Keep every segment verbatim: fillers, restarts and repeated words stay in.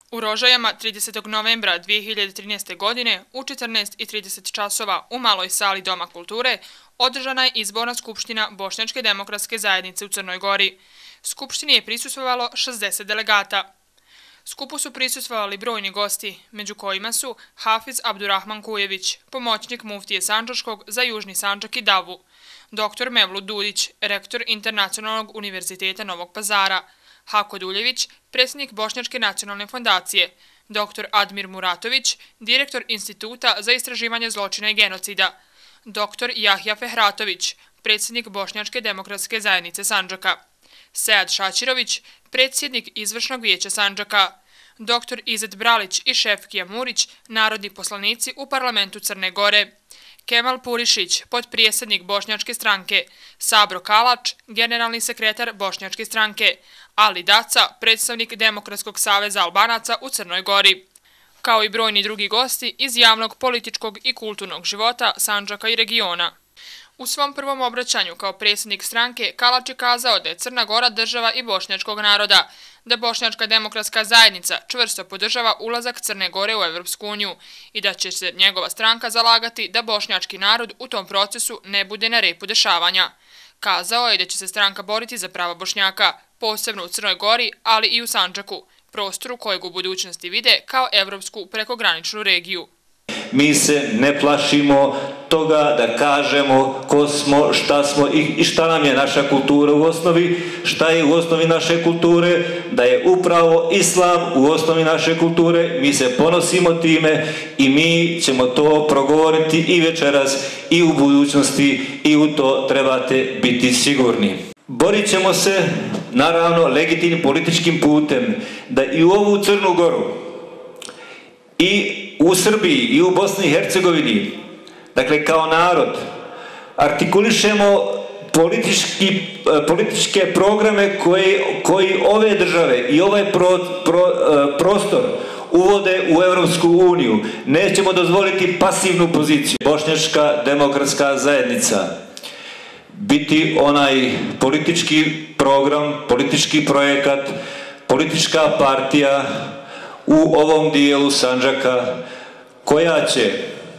U Rožajama tridesetog novembra dvije hiljade trinaeste. godine u četrnaest i trideset časova u maloj sali Doma kulture održana je izborna skupština Bošnjačke demokratske zajednice u Crnoj Gori. Skupštini je prisustvovalo šezdeset delegata. Skupu su prisustvovali brojni gosti, među kojima su Hafiz Abdurrahman Kujević, pomoćnik muftije Sandžačkog za Južni Sandžak i Davu, doktor Mevlut Dudić, rektor Internacionalnog univerziteta Novog Pazara, Hako Duljević, predsjednik Bošnjačke nacionalne fondacije, doktor Admir Muratović, direktor Instituta za istraživanje zločina i genocida, doktor Jahja Fehratović, predsjednik Bošnjačke demokratske zajednice Sandžaka, Sead Šačirović, predsjednik Izvršnog vijeća Sandžaka, doktor Izet Bralić i Šefkija Murić, narodni poslanici u parlamentu Crne Gore, Kemal Purišić, potprijesednik Bošnjačke stranke, Sabro Kalač, generalni sekretar Bošnjačke stranke, Ali Daca, predstavnik Demokratskog saveza Albanaca u Crnoj Gori, kao i brojni drugi gosti iz javnog, političkog i kulturnog života Sandžaka i regiona. U svom prvom obraćanju kao predsjednik stranke Kalač je kazao da je Crna Gora država i bošnjačkog naroda, da Bošnjačka demokratska zajednica čvrsto podržava ulazak Crne Gore u Evropsku uniju i da će se njegova stranka zalagati da bošnjački narod u tom procesu ne bude na repu dešavanja. Kazao je da će se stranka boriti za prava Bošnjaka, posebno u Crnoj Gori, ali i u Sandžaku, prostoru kojeg u budućnosti vide kao evropsku prekograničnu regiju. Mi se ne plašimo toga da kažemo ko smo, šta smo i šta nam je naša kultura u osnovi, šta je u osnovi naše kulture, da je upravo islam u osnovi naše kulture. Mi se ponosimo time i mi ćemo to progovoriti i večeras i u budućnosti i u to trebate biti sigurni. Borit ćemo se, naravno, legitimnim političkim putem da i u ovu Crnu Goru i u Srbiji i u Bosni i Hercegovini, dakle kao narod, artikulišemo politički, političke programe koji, koji ove države i ovaj pro, pro, prostor uvode u Evropsku uniju. Nećemo dozvoliti pasivnu poziciju. Bošnjačka demokratska zajednica biti onaj politički program, politički projekat, politička partija u ovom dijelu Sandžaka koja će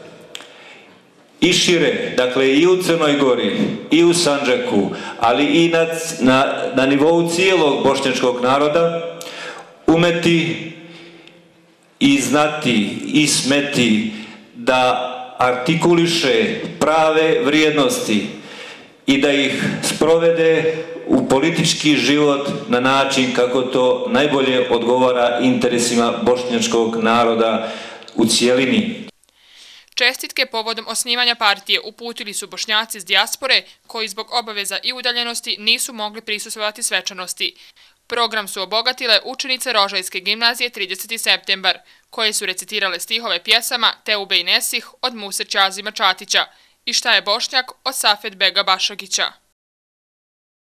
i šire, dakle i u Crnoj Gori i u Sandžaku, ali i na, na, na nivou cijelog bošnjačkog naroda umeti i znati i smeti da artikuliše prave vrijednosti i da ih sprovede u politički život na način kako to najbolje odgovara interesima bošnjačkog naroda u cijelini. Čestitke povodom osnivanja partije uputili su Bošnjaci iz dijaspore koji zbog obaveza i udaljenosti nisu mogli prisustvovati svečanosti. Program su obogatile učenice Rožajske gimnazije trideseti septembar, koje su recitirale stihove pjesama Teube i Nesih od Muse Čazima Čatića i Šta je Bošnjak od Safet Bega Bašagića.